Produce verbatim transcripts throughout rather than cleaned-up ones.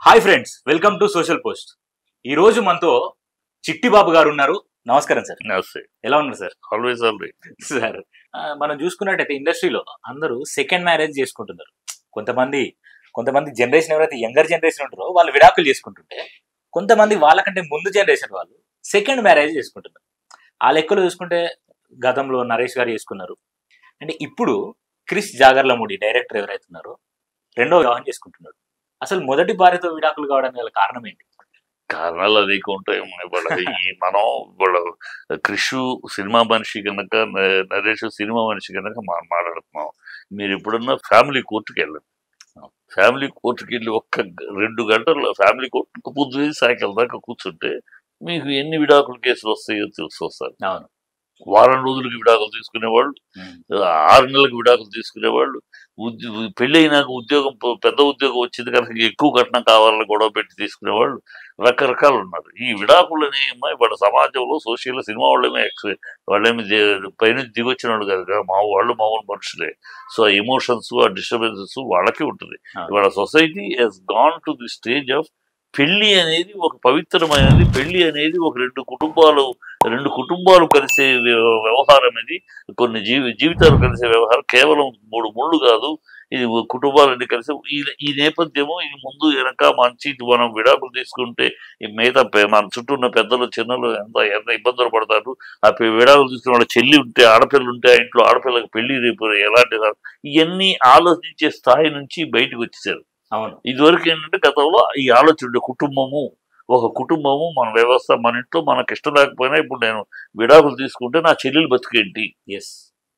Hi friends, welcome to social post. ఈ రోజు మనతో చిట్టి బాబు గారు ఉన్నారు. నమస్కారం సార్. నమస్తే. ఎలా ఉన్నారు సార్? ఆల్వేస్ ఆల్రైట్ సార్, మనం చూసుకున్నట్టయితే ఇండస్ట్రీలో అందరూ సెకండ్ మ్యారేజ్ చేసుకుంటున్నారు. కొంతమంది కొంతమంది జనరేషన్ ఎవరైతే యంగర్ జనరేషన్ ఉంటారో వాళ్ళు విడాకులు చేసుకుంటుంటే, కొంతమంది వాళ్ళకంటే ముందు జనరేషన్ వాళ్ళు సెకండ్ మ్యారేజ్ చేసుకుంటున్నారు. ఆ లెక్కలు చూసుకుంటే గతంలో నరేష్ గారు చేసుకున్నారు. అంటే ఇప్పుడు క్రిష్ జాగర్లముడి డైరెక్టర్ ఎవరైతే ఉన్నారో రెండో వివాహం చేసుకుంటున్నాడు. అసలు మొదటి భార్యతో విడాకులు కావడానికి గల కారణం ఏంటి? కారణాలు అదేకి ఉంటాయి. మనం ఇప్పుడు క్రిష్ సినిమా మనిషి కనుక, నరేష్ సినిమా మనిషి కనుక మనం మాట్లాడుతున్నాం. మీరు ఎప్పుడన్నా ఫ్యామిలీ కోర్టుకి వెళ్ళండి. ఫ్యామిలీ కోర్టుకి వెళ్ళి ఒక్క రెండు గంటల్లో ఫ్యామిలీ కోర్టు పొద్దు సాయంకాలం దాకా కూర్చుంటే మీకు ఎన్ని విడాకుల కేసులు వస్తాయో తెలిసి వస్తారు. అవును. వారం రోజులకి విడాకులు తీసుకునేవాళ్ళు, ఆరు నెలలకు విడాకులు తీసుకునేవాళ్ళు, ఉద్యో పెళ్ళి అయినాక ఉద్యోగం పెద్ద ఉద్యోగం వచ్చింది కనుక ఎక్కువ కట్నం కావాలని గొడవ పెట్టి తీసుకునేవాళ్ళు రకరకాలు ఉన్నారు. ఈ విడాకులు అనేమో వాళ్ళ సమాజంలో సోషల్ సినిమా వాళ్ళేమో ఎక్స్ వాళ్ళేమి పైనుంచి దిగొచ్చిన వాళ్ళు కాదు, మా వాళ్ళు మామూలు మనుషులే. సో ఆ ఎమోషన్స్, ఆ డిస్టర్బెన్సెస్ వాళ్ళకి ఉంటుంది. వాళ్ళ society has gone to the stage of పెళ్లి అనేది ఒక పవిత్రమైనది. పెళ్లి అనేది ఒక రెండు కుటుంబాలు రెండు కుటుంబాలు కలిసే వ్యవహారం. ఇది కొన్ని జీవి జీవితాలు కలిసే వ్యవహారం. కేవలం మూడు ముళ్ళు కాదు, ఇది కుటుంబాలన్నీ కలిసి ఈ ఈ నేపథ్యము. ఇది ముందు వెనక మంచి మనం విడాకులు తీసుకుంటే ఈ మిగతా మన చుట్టూ ఉన్న పెద్దలు చిన్నలు ఎంత ఎంత ఇబ్బందులు పడతారు. ఆ విడాకులు తీసుకున్న వాళ్ళ చెల్లి ఉంటే, ఆడపిల్లలు ఉంటే ఆ ఇంట్లో ఆడపిల్లకి పెళ్లి రేపు ఎలాంటి ఇవన్నీ ఆలోచించే స్థాయి నుంచి బయటకు వచ్చేసారు. అవును. ఇదివరకు ఏంటంటే గతంలో ఈ ఆలోచన కుటుంబము ఒక కుటుంబము మన వ్యవస్థ, మన ఇంట్లో మనకి ఇష్టం లేకపోయినా ఇప్పుడు నేను విడాకులు తీసుకుంటే నా చెల్లెలు బతికేంటి, ఎస్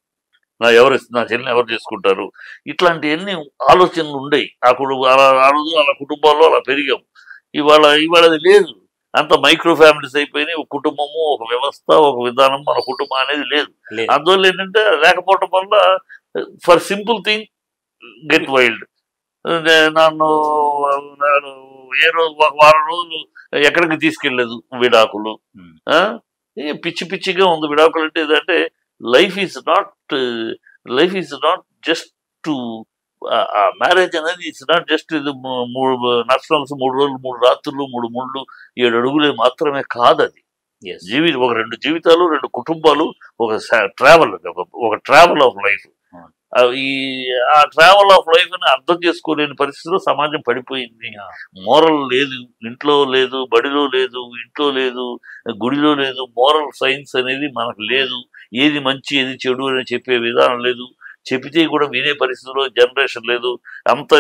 నా ఎవరు నా చెల్లిని ఎవరు చేసుకుంటారు, ఇట్లాంటివన్నీ ఆలోచనలు ఉండేవి. ఆ కుటుంబం అలా ఆ రోజు అలా కుటుంబాల్లో అలా పెరిగాం. ఇవాళ ఇవాళ అది లేదు. అంత మైక్రో ఫ్యామిలీస్ అయిపోయినాయి. ఒక కుటుంబము, ఒక వ్యవస్థ, ఒక విధానం, మన కుటుంబం అనేది లేదు. అందువల్ల ఏంటంటే లేకపోవటం వల్ల for simple thing get wild. నన్ను ఏ రోజు ఒక వారం రోజులు ఎక్కడికి తీసుకెళ్ళలేదు విడాకులు. పిచ్చి పిచ్చిగా ఉంది విడాకులు అంటే. ఏదంటే life is not life is not just to marriage అనేది ఇట్స్ నాట్ జస్ట్ ఇది మూడు నర్సనల్స్ మూడు రోజులు మూడు రాత్రులు మూడు ముళ్ళు ఏడు అడుగులే మాత్రమే కాదు. అది జీవి ఒక రెండు జీవితాలు, రెండు కుటుంబాలు, ఒక ట్రావెల్ ఒక ట్రావెల్ ఆఫ్ లైఫ్. ఈ ఆ ట్రావెల్ ఆఫ్ లైఫ్ ని అర్థం చేసుకోలేని పరిస్థితిలో సమాజం పడిపోయింది. మోరల్ లేదు, ఇంట్లో లేదు, బడిలో లేదు, ఇంట్లో లేదు, గుడిలో లేదు. మోరల్ సైన్స్ అనేది మనకు లేదు. ఏది మంచి ఏది చెడు అని చెప్పే విధానం లేదు. చెబితే కూడా వినే పరిస్థితిలో జనరేషన్ లేదు. అంత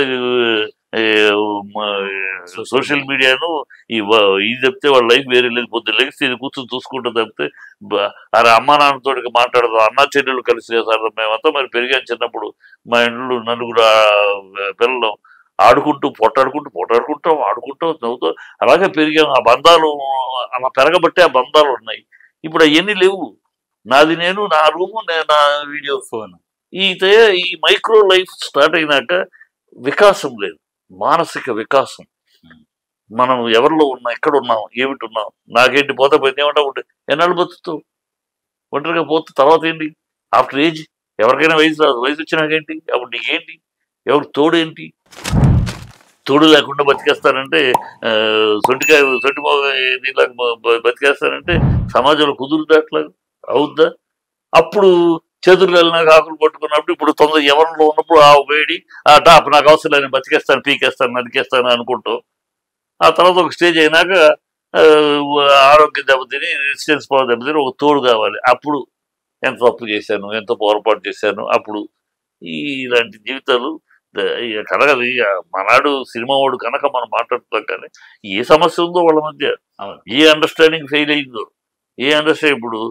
సోషల్ మీడియాను ఇది చెప్తే వాళ్ళ లైఫ్ వేరే లేదు. పొద్దున్న లెగిస్తే ఇది కూర్చొని చూసుకుంటూ తప్పితే అరే అమ్మా నాన్నతో మాట్లాడదాం, అన్నా చెల్లెళ్ళు కలిసి సార్ మేమంతా మరి పెరిగాం. చిన్నప్పుడు మా ఇంట్లో నలుగురు పిల్లలు ఆడుకుంటూ పొట్టాడుకుంటూ పొట్టాడుకుంటాం ఆడుకుంటాం చదువుతాం అలాగే పెరిగాం. ఆ బంధాలు అలా పెరగబట్టే ఆ బంధాలు ఉన్నాయి. ఇప్పుడు అవన్నీ లేవు. నాది నేను, నా రూము, నేను నా వీడియో ఫోన్. అయితే ఈ మైక్రో లైఫ్ స్టార్ట్ అయినాక వికాసం లేదు, మానసిక వికాసం. మనం ఎవరిలో ఉన్నాం, ఎక్కడ ఉన్నాం, ఏమిటి ఉన్నాం, నాకేంటి పోతే పోయింది ఏమంటా ఉంటే ఎన్నాళ్ళు బతుకుతావు, ఒంటరిగా పోతే తర్వాత ఏంటి, ఆఫ్టర్ ఏజ్ ఎవరికైనా వయసు రాదు. వయసు వచ్చినాకేంటి, అప్పుడు నీకేంటి, ఎవరు తోడేంటి, తోడు లేకుండా బతికేస్తానంటే సొంటికాయ సొంటి నీలాగా బతికేస్తానంటే సమాజంలో కుదురుదా, అట్లా అవుద్దా? అప్పుడు చేతులు వెళ్ళినాక ఆకులు పట్టుకున్నప్పుడు ఇప్పుడు తొందర ఎవరిలో ఉన్నప్పుడు ఆ వేడి ఆ టాప్ నాకు అవసరం లేదు, బతికేస్తాను, పీకేస్తాను, నరికేస్తాను అనుకుంటాం. ఆ తర్వాత ఒక స్టేజ్ అయినాక ఆరోగ్యం దెబ్బతిని, రెసిస్టెన్స్ పవర్ దెబ్బతిని ఒక తోడు కావాలి. అప్పుడు ఎంత తప్పు చేశాను, ఎంత పొరపాటు చేశాను. అప్పుడు ఈ ఇలాంటి జీవితాలు కలగదు. మనాడు సినిమా వాడు కనుక మనం మాట్లాడుతాం. కానీ ఏ సమస్య ఉందో వాళ్ళ మధ్య, ఏ అండర్స్టాండింగ్ ఫెయిల్ అయిందో, ఏ అండర్స్టాండింగ్. ఇప్పుడు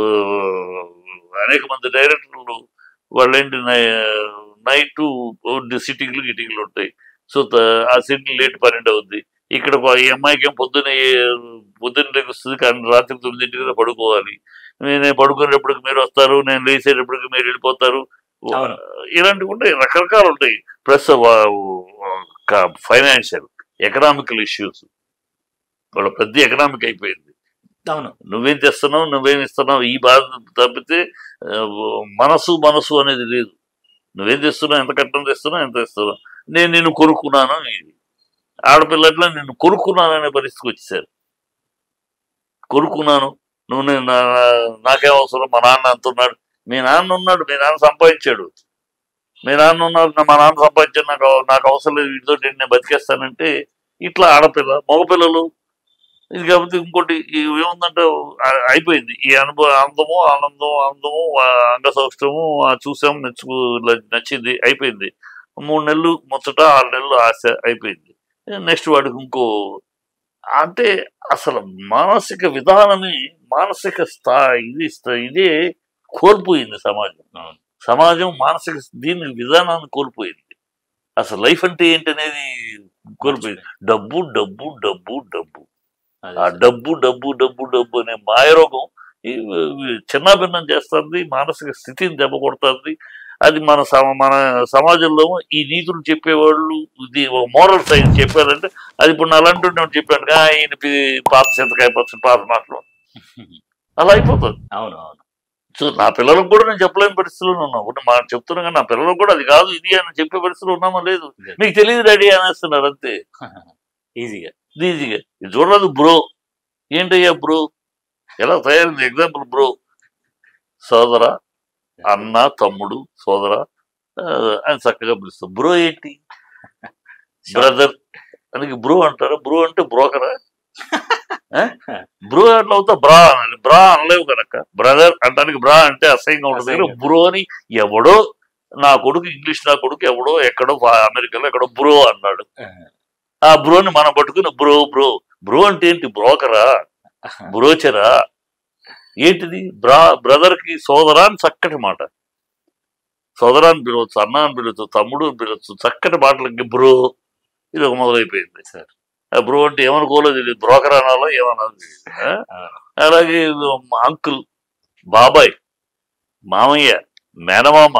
అనేక మంది డైరెక్టర్లు వాళ్ళేంటి నైట్ సిట్టింగ్లు గిటింగ్లు ఉంటాయి. సో ఆ సిట్టింగ్ లేట్ పన్నెండు అవుద్ది. ఇక్కడ ఈ అమ్మాయికి ఏం పొద్దున్న పొద్దున్న వస్తుంది కానీ రాత్రి తొమ్మిదింటికి పడుకోవాలి. నేను పడుకునేటప్పటికి మీరు వస్తారు, నేను లేచేటప్పటికి మీరు వెళ్ళిపోతారు. ఇలాంటివి ఉంటాయి, రకరకాలు ఉంటాయి. Plus financial economical issues. వాళ్ళ పెద్ద ఎకనామిక్ అయిపోయింది. అవును, నువ్వేం తెస్తున్నావు, నువ్వేం ఇస్తున్నావు, ఈ బాధ తప్పితే మనసు మనసు అనేది లేదు. నువ్వేం తెస్తున్నావు, ఎంత కట్టం తెస్తున్నావు, ఎంత ఇస్తున్నావు, నేను నేను కొనుక్కున్నాను. ఇది ఆడపిల్లట్లా నిన్ను కొనుక్కున్నాననే పరిస్థితికి వచ్చేసారు. కొనుక్కున్నాను, నువ్వు నేను నాకేం అవసరం, మా నాన్న అంటున్నాడు. మీ నాన్న ఉన్నాడు, మీ నాన్న సంపాదించాడు, మీ నాన్న ఉన్నారు, మా నాన్న సంపాదించాడు, నాకు నాకు అవసరం లేదు, వీటితో నేను బతికేస్తానంటే ఇట్లా ఆడపిల్ల. మగపిల్లలు ఇది కాబట్టి ఇంకోటి ఏముందంటే అయిపోయింది ఈ అనుభవం. అందము ఆనందం అందము అంగ సౌష్టము చూసాము, నచ్చుకు నచ్చింది, అయిపోయింది. మూడు నెలలు ముచ్చట, ఆరు నెలలు ఆశ, అయిపోయింది. నెక్స్ట్ వాడికి ఇంకో అంటే అసలు మానసిక విధానమే మానసిక స్థాయి ఇది ఇదే కోల్పోయింది సమాజం. సమాజం మానసిక దీని విధానాన్ని కోల్పోయింది. అసలు లైఫ్ అంటే ఏంటి అనేది కోల్పోయింది. డబ్బు డబ్బు డబ్బు డబ్బు ఆ డబ్బు డబ్బు డబ్బు డబ్బు అనే మాయరోగం చిన్నాభిన్నం చేస్తుంది, మానసిక స్థితిని దెబ్బ కొడుతుంది. అది మన మన సమాజంలో ఈ నీతులు చెప్పేవాళ్ళు ఇది మోరల్ సైన్స్ చెప్పారంటే అది ఇప్పుడు నా అలాంటి చెప్పాను ఆయన పాత చింతకాయ పచ్చడి పాత మాటలు అలా అయిపోతుంది. అవును అవును. సో నా పిల్లలకు కూడా నేను చెప్పలేని పరిస్థితుల్లో ఉన్నాం. మా చెప్తున్నా కానీ నా పిల్లలకు కూడా అది కాదు ఇది అని చెప్పే పరిస్థితులు ఉన్నామో లేదు. మీకు తెలియదు డాడీ అనేస్తున్నారు అంతే ఈజీగా ఈజీగా. ఇది చూడలేదు బ్రో, ఏంటయ్యా బ్రో ఎలా తయారైంది? ఎగ్జాంపుల్ బ్రో సోదర, అన్న, తమ్ముడు, సోదర అని చక్కగా పిలుస్తాం. బ్రో ఏంటి? బ్రదర్ అని బ్రో అంటారా? బ్రో అంటే బ్రోకరా? బ్రో ఎట్లా అవుతా? బ్రా అనాలి. బ్రా అనలేవు కనుక బ్రదర్ అంటానికి బ్రా అంటే అసహ్యంగా ఉంటుంది. బ్రో అని ఎవడో నా కొడుకు ఇంగ్లీష్ నా కొడుకు ఎవడో ఎక్కడో అమెరికాలో ఎక్కడో బ్రో అన్నాడు. ఆ బ్రోని మనం పట్టుకుని బ్రో బ్రో బ్రో అంటే ఏంటి? బ్రోకరా? బ్రోచరా? ఏంటిది? బ్రా బ్రదర్ కి సోదరా అని చక్కటి మాట. సోదరాన్ని పిలవచ్చు, అన్న అని పిలవచ్చు, తమ్ముడు అని పిలవచ్చు, చక్కటి మాటలకి బ్రో ఇది ఒక మొదలైపోయింది. సార్ ఆ బ్రో అంటే ఏమనుకోలేదు తెలియదు, బ్రోకర్ అనాలో ఏమనాలి. అలాగే అంకుల్, బాబాయ్, మామయ్య, మేనమామ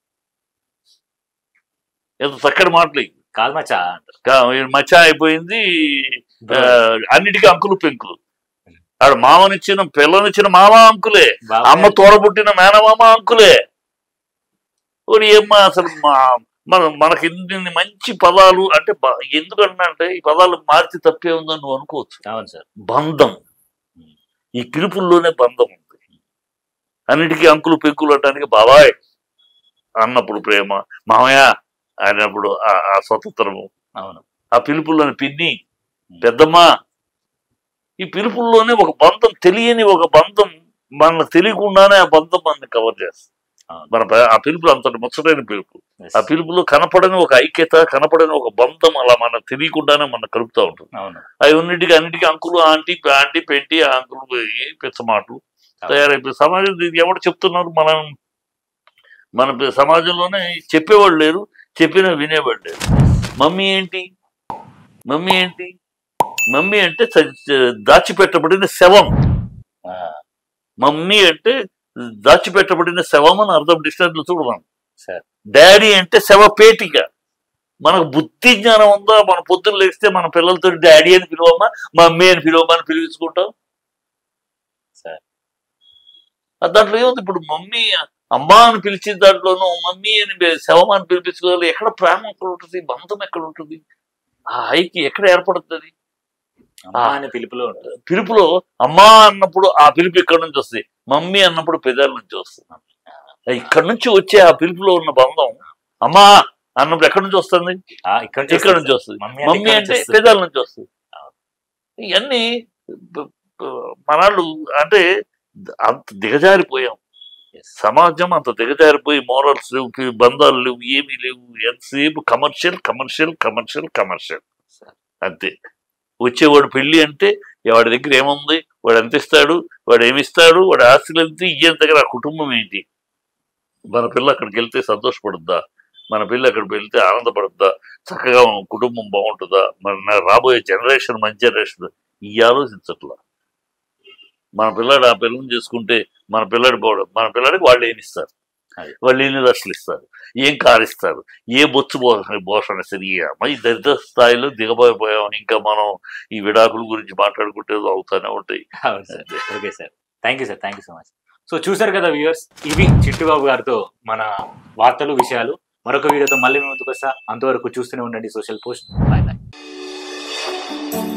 ఎంత చక్కటి మాటలు. కాదు మచ్చా మచ్చా అయిపోయింది. అన్నిటికీ అంకులు పెంకులు. ఆడ మామనిచ్చిన పిల్లనిచ్చిన మామ అంకులే, అమ్మ తోడబుట్టిన మేనమామ అంకులే. ఏమ్మా అసలు మన మనకి ఇన్ని మంచి పదాలు అంటే ఎందుకన్నా అంటే ఈ పదాలు మార్చి తప్పే ఉందని నువ్వు అనుకోవచ్చు. అవును సార్. బంధం, ఈ పిలుపుల్లోనే బంధం ఉంది. అన్నిటికీ అంకులు పెంకులు అంటానికి బాబాయ్ అన్నప్పుడు ప్రేమ, మామయ్య అయినప్పుడు ఆ స్వతంత్రము. అవును. ఆ పిలుపుల్లోని పిన్ని, పెద్దమ్మ, ఈ పిలుపుల్లోనే ఒక బంధం, తెలియని ఒక బంధం, మనకు తెలియకుండానే ఆ బంధం మనల్ని కవర్ చేస్తుంది. మన ఆ పిలుపులు అంతటి ముచ్చటైన పిలుపు. ఆ పిలుపులో కనపడని ఒక ఐక్యత, కనపడని ఒక బంధం అలా మనకు తెలియకుండానే మనకు కలుపుతూ ఉంటుంది. అవి అన్నిటికీ అన్నిటికీ అంకులు, ఆంటీ, ఆంటీ, పెంటి, ఆ అంకులు పెద్ద మాటలు తయారైపోయి సమాజం ఎవరు చెప్తున్నారు? మనం మన సమాజంలోనే చెప్పేవాళ్ళు లేరు, చెప్పినా వినేవాళ్ళు లేరు. మమ్మీ ఏంటి? మమ్మీ ఏంటి? మమ్మీ అంటే దాచిపెట్టబడిన శవం. మమ్మీ అంటే దాచిపెట్టబడిన శవం అని అర్థం. డిక్షనరీలో చూడమను. డాడీ అంటే శవపేటిక. మనకు బుద్ధి జ్ఞానం ఉందా? మన పొద్దున్న లేస్తే మన పిల్లలతో డాడీ అని పిలువమ్మా, మమ్మీ అని పిలువమ్మా అని పిలిపించుకుంటాం. దాంట్లో ఏముంది? ఇప్పుడు మమ్మీ అమ్మ అని పిలిచిన దాంట్లోనూ మమ్మీ అని శవం అని పిలిపించుకోవాలి. ఎక్కడ ప్రేమ ఎక్కడ ఉంటుంది? బంధం ఎక్కడ ఉంటుంది? ఆ ఐకి ఎక్కడ ఏర్పడుతుంది? పిలుపులో పిలుపులో అమ్మా అన్నప్పుడు ఆ పిలుపు ఇక్కడ నుంచి వస్తుంది, మమ్మీ అన్నప్పుడు పెదాల నుంచి వస్తుంది. ఇక్కడ నుంచి వచ్చే ఆ పిలుపులో ఉన్న బంధం అమ్మా అన్నప్పుడు ఎక్కడి నుంచి వస్తుంది? ఇక్కడ నుంచి వస్తుంది. మమ్మీ అంటే పెదాల నుంచి వస్తుంది. ఇవన్నీ మనాళ్ళు అంటే అంత దిగజారిపోయాం. సమాజం అంత దిగజారిపోయి మోరల్స్ లేవు, బంధాలు లేవు, ఏమీ లేవు. ఎంతసేపు కమర్షియల్ కమర్షియల్ కమర్షియల్ కమర్షియల్ అంతే. వచ్చేవాడు పెళ్లి అంటే వాడి దగ్గర ఏముంది, వాడు ఎంత ఇస్తాడు, వాడు ఏమిస్తాడు, వాడి ఆస్తులు ఎంత, ఇయ్యేంత దగ్గర ఆ కుటుంబం ఏంటి? మన పిల్ల అక్కడికి వెళ్తే సంతోషపడుద్దా? మన పిల్ల అక్కడికి వెళ్తే ఆనందపడుద్దా? చక్కగా కుటుంబం బాగుంటుందా? మన రాబోయే జనరేషన్ మంచి జనరేషన్ ఈ ఆలోచించట్లా. మన పిల్లాడు ఆ పిల్లని చేసుకుంటే మన పిల్లాడి పోవడం, మన పిల్లాడికి వాళ్ళు ఏమి ఇస్తారు, వాళ్ళు ఎన్ని లక్షలు ఇస్తారు, ఏం కారు ఇస్తారు, ఏ బొచ్చు పోషణ పోషణ సరిగా ఈ దరిద్ర స్థాయిలో దిగబోయిపోయాం. ఇంకా మనం ఈ విడాకుల గురించి మాట్లాడుకుంటే అవుతానే ఉంటాయి. Okay sir, thank you sir, thank you so much. So చూసారు కదా వ్యూవర్స్, ఇవి చిట్టి బాబు గారితో మన వార్తలు విషయాలు. మరొక వీడియోతో మళ్ళీ ముందుకు వస్తా. అంతవరకు చూస్తూనే ఉండండి social post. Bye bye. Thank you.